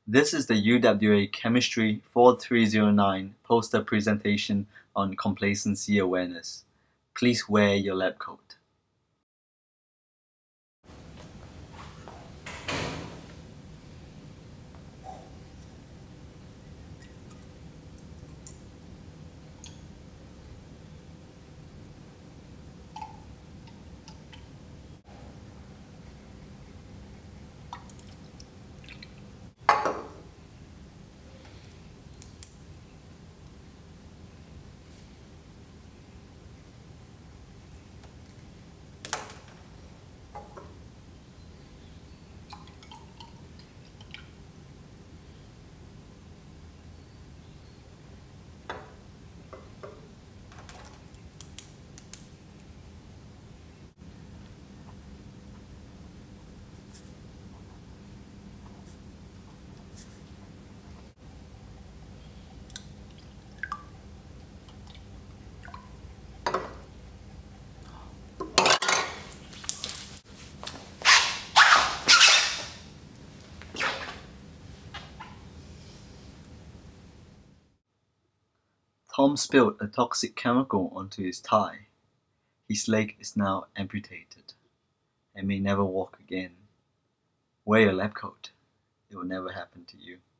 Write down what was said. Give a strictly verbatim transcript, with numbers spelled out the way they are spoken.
This is the U W A Chemistry four three zero nine poster presentation on complacency awareness. Please wear your lab coat. Tom spilled a toxic chemical onto his tie. His leg is now amputated and may never walk again. Wear your lab coat. It will never happen to you.